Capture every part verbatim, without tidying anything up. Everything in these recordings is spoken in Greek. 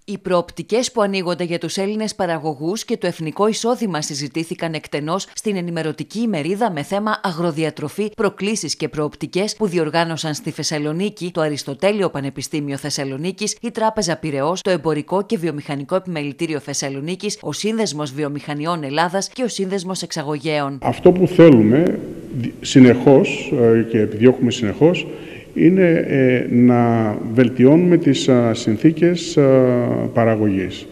Οι προοπτικές που ανοίγονται για τους Έλληνες παραγωγούς και το εθνικό εισόδημα συζητήθηκαν εκτενώς στην ενημερωτική ημερίδα με θέμα αγροδιατροφή, προκλήσεις και προοπτικές που διοργάνωσαν στη Θεσσαλονίκη το Αριστοτέλειο Πανεπιστήμιο Θεσσαλονίκης, η Τράπεζα Πειραιώς, το Εμπορικό και Βιομηχανικό Επιμελητήριο Θεσσαλονίκης, ο Σύνδεσμος Βιομηχανιών Ελλάδας και ο Σύνδεσμος Εξαγωγέων. Αυτό που θέλουμε συνεχώς και επιδιώκουμε συνεχώς είναι ε, να βελτιώνουμε τις α, συνθήκες α, παραγωγής.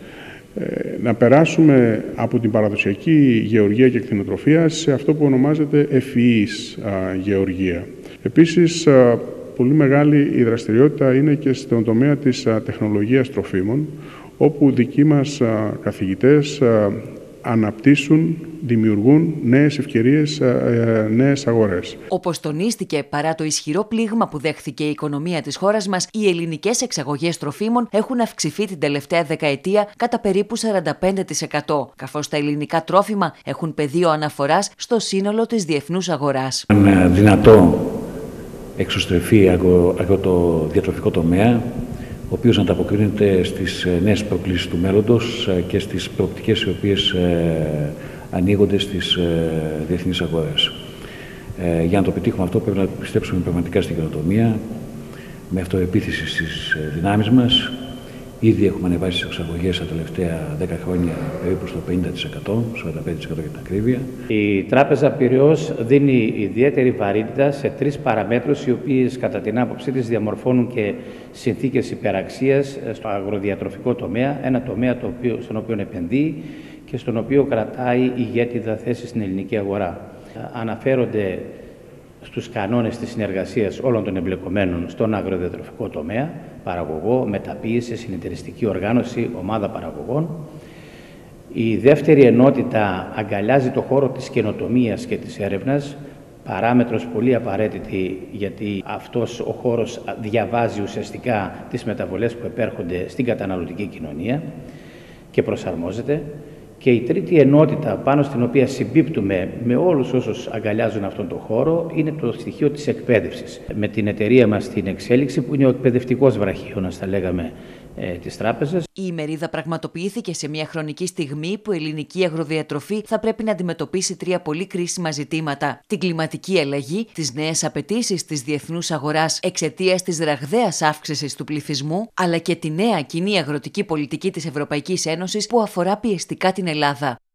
Ε, να περάσουμε από την παραδοσιακή γεωργία και κτηνοτροφία σε αυτό που ονομάζεται ευφυής α, γεωργία. Επίσης, α, πολύ μεγάλη η δραστηριότητα είναι και στον τομέα της α, τεχνολογίας τροφίμων, όπου δικοί μας α, καθηγητές α, αναπτύσσουν, δημιουργούν νέες ευκαιρίες, νέες αγορές. Όπως τονίστηκε, παρά το ισχυρό πλήγμα που δέχθηκε η οικονομία της χώρας μας, οι ελληνικές εξαγωγές τροφίμων έχουν αυξηθεί την τελευταία δεκαετία κατά περίπου σαράντα πέντε τοις εκατό, καθώς τα ελληνικά τρόφιμα έχουν πεδίο αναφοράς στο σύνολο της διεθνούς αγοράς. Είναι δυνατό εξωστρεφεί αγροτοδιατροφικό τομέα, ο οποίος ανταποκρίνεται στις νέες προκλήσεις του μέλλοντος και στις προοπτικές οι οποίες ε, ανοίγονται στις ε, διεθνείς αγορές. Ε, για να το πετύχουμε αυτό πρέπει να πιστέψουμε πραγματικά στην καινοτομία, με αυτοεπίθεση στις δυνάμεις μας. Ήδη έχουμε ανεβάσει τις εξαγωγές τα τελευταία δέκα χρόνια περίπου στο πενήντα τοις εκατό, σαράντα πέντε τοις εκατό για την ακρίβεια. Η Τράπεζα Πειραιώς δίνει ιδιαίτερη βαρύτητα σε τρεις παραμέτρους, οι οποίες κατά την άποψή της διαμορφώνουν και συνθήκες υπεραξίας στο αγροδιατροφικό τομέα, ένα τομέα το οποίο, στον οποίο επενδύει και στον οποίο κρατάει ηγέτιδα θέση στην ελληνική αγορά. Αναφέρονται στους κανόνες της συνεργασίας όλων των εμπλεκομένων στον αγροδιατροφικό τομέα, παραγωγό, μεταποίηση, συνεταιριστική οργάνωση, ομάδα παραγωγών. Η δεύτερη ενότητα αγκαλιάζει το χώρο της καινοτομίας και της έρευνας, παράμετρος πολύ απαραίτητη, γιατί αυτός ο χώρος διαβάζει ουσιαστικά τις μεταβολές που επέρχονται στην καταναλωτική κοινωνία και προσαρμόζεται. Και η τρίτη ενότητα πάνω στην οποία συμπίπτουμε με όλους όσους αγκαλιάζουν αυτόν τον χώρο είναι το στοιχείο της εκπαίδευσης. Με την εταιρεία μας στην εξέλιξη, που είναι ο εκπαιδευτικός βραχίωνας, θα λέγαμε, ε, της τράπεζας. Η ημερίδα πραγματοποιήθηκε σε μια χρονική στιγμή που η ελληνική αγροδιατροφή θα πρέπει να αντιμετωπίσει τρία πολύ κρίσιμα ζητήματα: την κλιματική αλλαγή, τις νέες απαιτήσεις της διεθνούς αγοράς εξαιτίας της ραγδαίας αύξησης του πληθυσμού, αλλά και τη νέα κοινή αγροτική πολιτική της Ευρωπαϊκής Ένωσης που αφορά πιεστικά την Ελλάδα.